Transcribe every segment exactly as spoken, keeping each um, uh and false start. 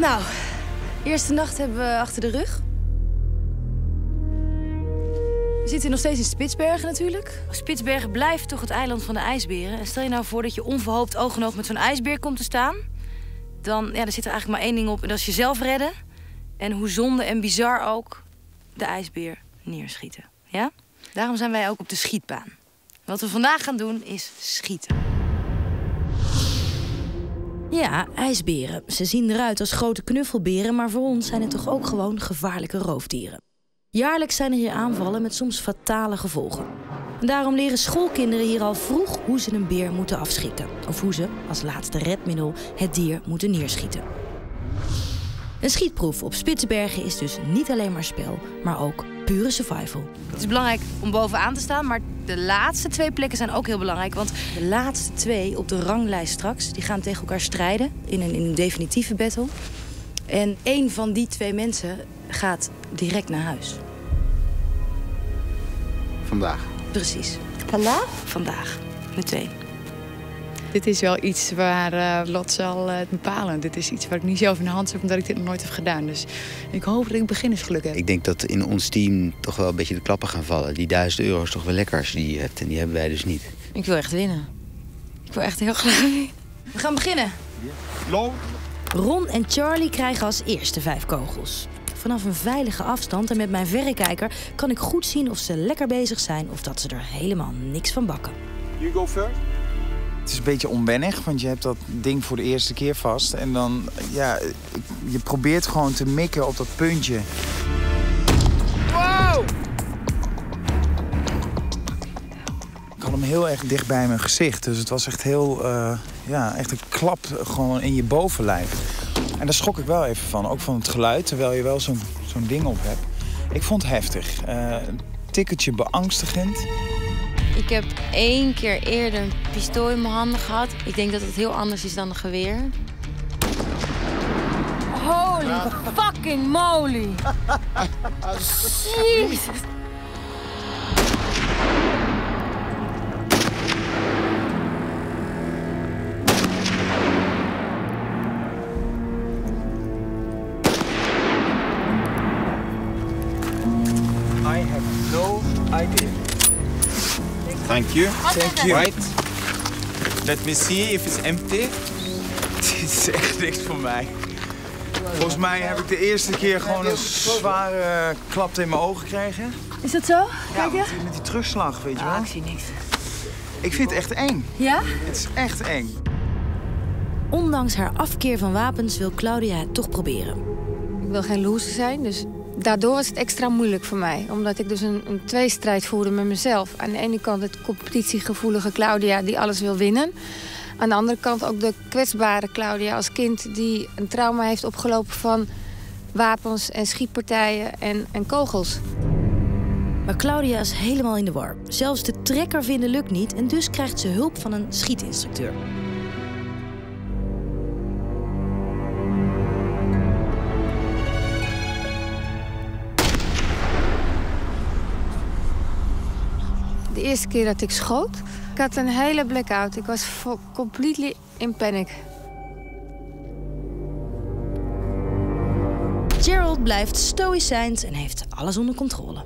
Nou, eerste nacht hebben we achter de rug. We zitten nog steeds in Spitsbergen natuurlijk. Spitsbergen blijft toch het eiland van de ijsberen. En stel je nou voor dat je onverhoopt oog in oog met zo'n ijsbeer komt te staan. Dan ja, er zit er eigenlijk maar één ding op en dat is jezelf redden. En hoe zonde en bizar ook, de ijsbeer neerschieten. Ja? Daarom zijn wij ook op de schietbaan. Wat we vandaag gaan doen is schieten. Ja, ijsberen. Ze zien eruit als grote knuffelberen, maar voor ons zijn het toch ook gewoon gevaarlijke roofdieren. Jaarlijks zijn er hier aanvallen met soms fatale gevolgen. En daarom leren schoolkinderen hier al vroeg hoe ze een beer moeten afschieten. Of hoe ze, als laatste redmiddel, het dier moeten neerschieten. Een schietproef op Spitsbergen is dus niet alleen maar spel, maar ook pure survival. Het is belangrijk om bovenaan te staan, maar de laatste twee plekken zijn ook heel belangrijk. Want de laatste twee op de ranglijst straks, die gaan tegen elkaar strijden in een, in een definitieve battle. En één van die twee mensen gaat direct naar huis. Vandaag? Precies. Vandaag? Vandaag. Meteen. Dit is wel iets waar uh, Lot zal uh, het bepalen. Dit is iets waar ik niet zelf in de hand heb, omdat ik dit nog nooit heb gedaan. Dus ik hoop dat ik beginnersgeluk heb. Ik denk dat in ons team toch wel een beetje de klappen gaan vallen. Die duizend euro is toch wel lekker als je die hebt. En die hebben wij dus niet. Ik wil echt winnen. Ik wil echt heel graag winnen. We gaan beginnen. Low. Ron en Charlie krijgen als eerste vijf kogels. Vanaf een veilige afstand en met mijn verrekijker kan ik goed zien of ze lekker bezig zijn of dat ze er helemaal niks van bakken. You go first. Het is een beetje onwennig, want je hebt dat ding voor de eerste keer vast. En dan, ja, je probeert gewoon te mikken op dat puntje. Wow! Ik had hem heel erg dicht bij mijn gezicht. Dus het was echt heel, uh, ja, echt een klap gewoon in je bovenlijf. En daar schrok ik wel even van, ook van het geluid, terwijl je wel zo'n zo'n ding op hebt. Ik vond het heftig. Uh, een tikkeltje beangstigend. Ik heb één keer eerder een pistool in mijn handen gehad. Ik denk dat het heel anders is dan een geweer. Holy fucking moly! Jezus! I have no idea. Thank you. Thank you. Right. Let me see if it's empty. Dit is echt niks voor mij. Volgens mij heb ik de eerste keer gewoon een zware klap in mijn ogen gekregen. Is dat zo? Ja, Kijk je? met, met die terugslag, weet je wel. Ah, ik zie niks. Ik vind het echt eng. Ja? Het is echt eng. Ondanks haar afkeer van wapens wil Claudia het toch proberen. Ik wil geen loser zijn, dus daardoor is het extra moeilijk voor mij. Omdat ik dus een, een tweestrijd voerde met mezelf. Aan de ene kant het competitiegevoelige Claudia die alles wil winnen. Aan de andere kant ook de kwetsbare Claudia als kind die een trauma heeft opgelopen van wapens en schietpartijen en, en kogels. Maar Claudia is helemaal in de war. Zelfs de trekker vinden lukt niet en dus krijgt ze hulp van een schietinstructeur. De eerste keer dat ik schoot, ik had een hele blackout. Ik was completely in panic. Gerald blijft stoïcijns en heeft alles onder controle.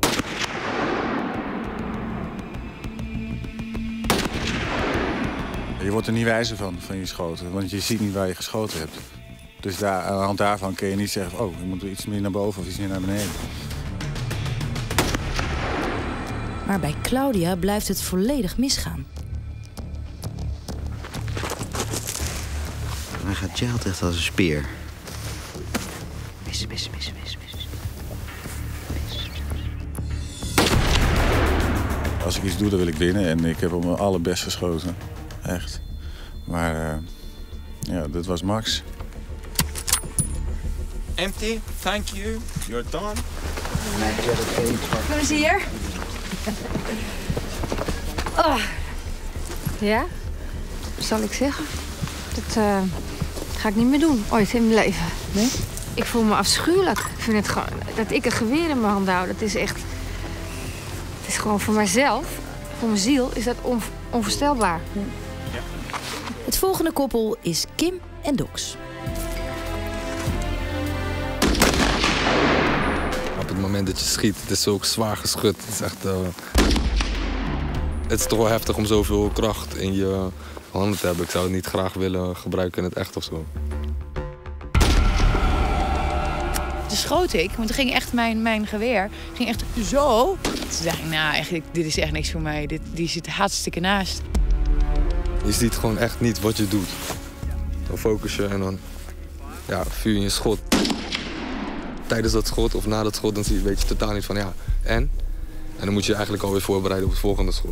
Je wordt er niet wijzer van, van je schoten, want je ziet niet waar je geschoten hebt. Dus daar, aan de hand daarvan kun je niet zeggen, oh, je moet iets meer naar boven of iets meer naar beneden. Maar bij Claudia blijft het volledig misgaan. Dan gaat Gerald echt als een speer. Mis, mis, mis, mis, mis. mis. Als ik iets doe, dan wil ik winnen en ik heb op mijn allerbest geschoten. Echt. Maar uh, ja, dat was Max. Empty. Thank you. You're done. Plezier. Oh. Ja? Zal ik zeggen? Dat uh, ga ik niet meer doen, ooit in mijn leven. Nee? Ik voel me afschuwelijk. Ik vind het gewoon, dat ik een geweer in mijn hand hou, dat is echt... Het is gewoon voor mijzelf, voor mijn ziel, is dat on, onvoorstelbaar. Ja. Het volgende koppel is Kim en Dox. moment dat je schiet, het is zo zwaar geschud. Het is echt... Uh... Het is toch wel heftig om zoveel kracht in je handen te hebben. Ik zou het niet graag willen gebruiken in het echt of zo. Toen schoot ik, want toen ging echt mijn, mijn geweer ging echt zo. Toen dacht ik, nou, eigenlijk, dit is echt niks voor mij. Dit, die zit hartstikke naast. Je ziet gewoon echt niet wat je doet. Dan focus je en dan ja, vuur je je schot. Tijdens dat schot of na dat schot dan zie je, weet je totaal niet van ja, en? En dan moet je je eigenlijk alweer voorbereiden op het volgende schot.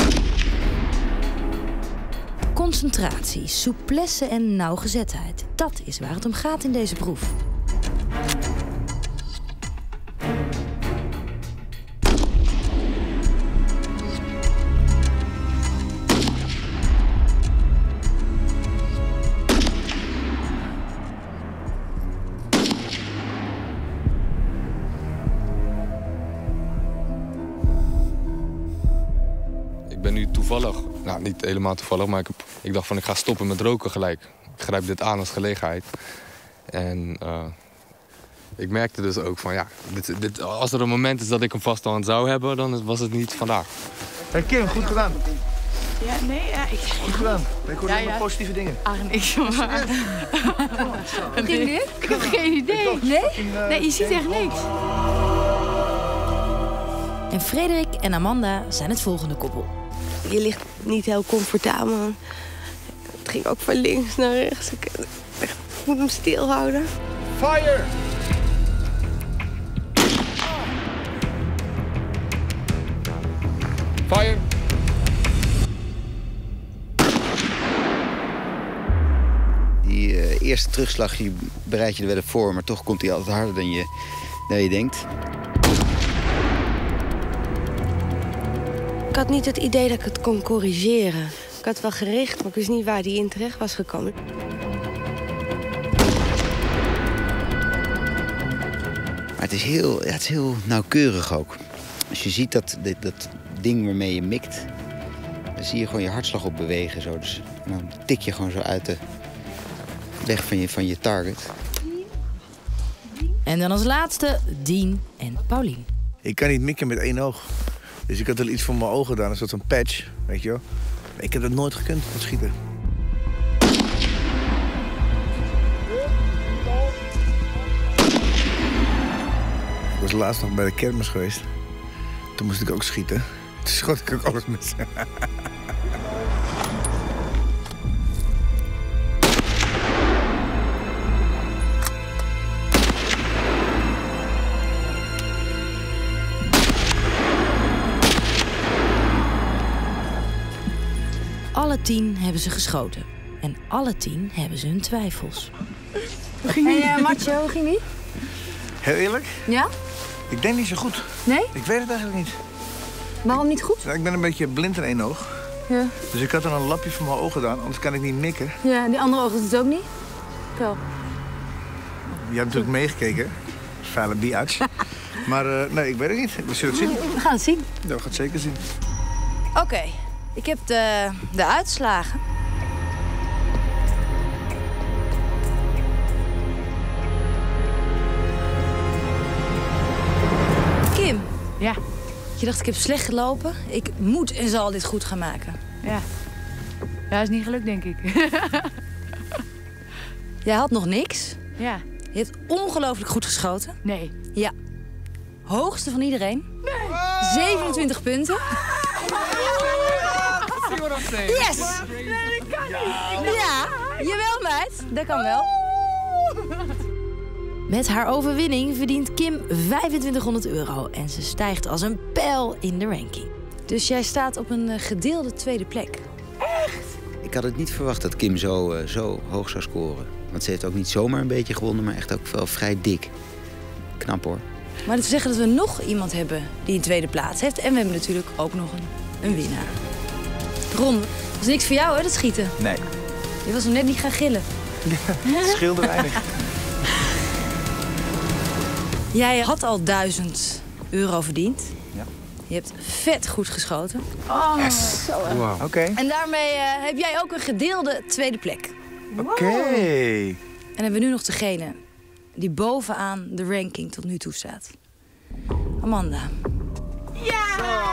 Concentratie, souplesse en nauwgezetheid. Dat is waar het om gaat in deze proef. Ik ben nu toevallig, nou niet helemaal toevallig, maar ik, heb, ik dacht van ik ga stoppen met roken gelijk. Ik grijp dit aan als gelegenheid. En uh, ik merkte dus ook van ja, dit, dit, als er een moment is dat ik hem vasthand zou hebben, dan was het niet vandaag. Hey Kim, goed gedaan. Ja, nee, ja, ik... Goed gedaan. Ik hoor Ja, alleen maar ja. positieve dingen. Ah, niks van waar. Ging dit? Ik heb geen idee. Nee? Nee, je ziet echt niks. En Frederik en Amanda zijn het volgende koppel. Je ligt niet heel comfortabel. Het ging ook van links naar rechts. Ik, ik moet hem stilhouden. Fire! Fire! Die uh, eerste terugslag die bereid je er wel op voor, maar toch komt hij altijd harder dan je, dan je denkt. Ik had niet het idee dat ik het kon corrigeren. Ik had wel gericht, maar ik wist niet waar die in terecht was gekomen. Maar het is heel, ja, het is heel nauwkeurig ook. Als je ziet dat, dat, dat ding waarmee je mikt, dan zie je gewoon je hartslag op bewegen. Zo. Dus, en dan tik je gewoon zo uit de weg van je, van je target. En dan als laatste Dien en Paulien. Ik kan niet mikken met één oog. Dus ik had er iets voor mijn ogen gedaan, een soort van patch, weet je wel. Ik heb dat nooit gekund, dat schieten. Ik was laatst nog bij de kermis geweest. Toen moest ik ook schieten. Toen schoot ik ook alles mis. Alle tien hebben ze geschoten. En alle tien hebben ze hun twijfels. Hoe ging die? Hey, uh, Martje, hoe ging die? Heel eerlijk? Ja? Ik denk niet zo goed. Nee? Ik weet het eigenlijk niet. Waarom niet goed? Nou, ik ben een beetje blind in één oog. Ja. Dus ik had er een lapje voor mijn ogen gedaan, anders kan ik niet mikken. Ja, die andere ogen doet het ook niet? Wel. Je hebt natuurlijk meegekeken. Vuile biatch. Maar uh, nee, ik weet het niet. We zullen het zien. We gaan het zien. Ja, we gaan het zeker zien. Oké, okay, ik heb de, de uitslagen. Kim. Ja. Je dacht, ik heb slecht gelopen. Ik moet en zal dit goed gaan maken. Ja. Ja, is niet gelukt, denk ik. Jij had nog niks. Ja. Je hebt ongelooflijk goed geschoten. Nee. Ja. Hoogste van iedereen. Nee. zevenentwintig punten. Yes! Nee, dat kan niet. Ja, jawel meid. Dat kan wel. Met haar overwinning verdient Kim vijfentwintighonderd euro. En ze stijgt als een pijl in de ranking. Dus jij staat op een gedeelde tweede plek. Echt? Ik had het niet verwacht dat Kim zo, uh, zo hoog zou scoren. Want ze heeft ook niet zomaar een beetje gewonnen, maar echt ook wel vrij dik. Knap hoor. Maar dat wil zeggen dat we nog iemand hebben die een tweede plaats heeft. En we hebben natuurlijk ook nog een, een winnaar. Ron, dat is niks voor jou hè, dat schieten. Nee. Je was nog net niet gaan gillen. Het scheelde weinig. Jij had al duizend euro verdiend. Ja. Je hebt vet goed geschoten. Oh, Yes. zo. Wow. Oké. Okay. En daarmee uh, heb jij ook een gedeelde tweede plek. Oké. Okay. En hebben we nu nog degene die bovenaan de ranking tot nu toe staat. Amanda. Ja!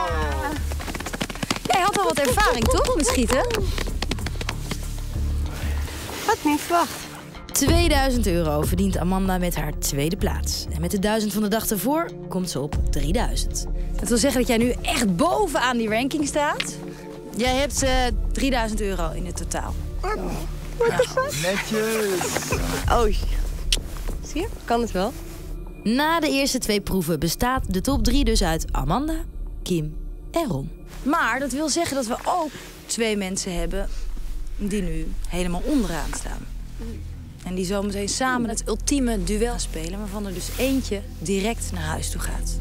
Jij had al wat ervaring, toch, met schieten? Had niet verwacht. tweeduizend euro verdient Amanda met haar tweede plaats. En met de duizend van de dag ervoor komt ze op drieduizend. Dat wil zeggen dat jij nu echt bovenaan die ranking staat. Jij hebt uh, drieduizend euro in het totaal. What the fuck? Netjes. Oh, zie je? Kan het wel. Na de eerste twee proeven bestaat de top drie dus uit Amanda, Kim en Ron. Maar dat wil zeggen dat we ook twee mensen hebben die nu helemaal onderaan staan. En die zometeen samen het ultieme duel spelen, waarvan er dus eentje direct naar huis toe gaat.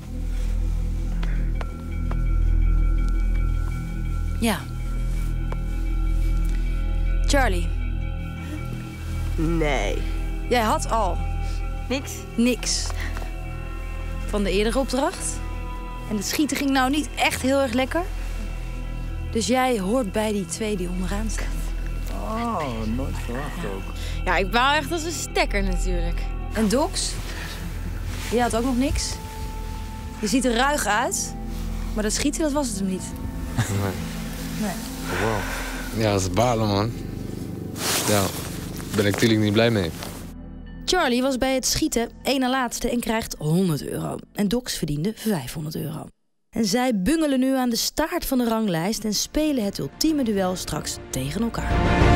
Ja. Charlie. Nee. Jij had al Niks? niks van de eerdere opdracht. En het schieten ging nou niet echt heel erg lekker. Dus jij hoort bij die twee die onderaan staan. Oh, nooit verwacht ook. Ja, ik wou echt als een stekker natuurlijk. En Dox? Je had ook nog niks. Je ziet er ruig uit. Maar dat schieten, dat was het hem niet. Nee. Nee. Wow. Ja, dat is balen, man. Ja, daar ben ik natuurlijk niet blij mee. Charlie was bij het schieten één na laatste en krijgt honderd euro. En Dox verdiende vijfhonderd euro. En zij bungelen nu aan de staart van de ranglijst en spelen het ultieme duel straks tegen elkaar.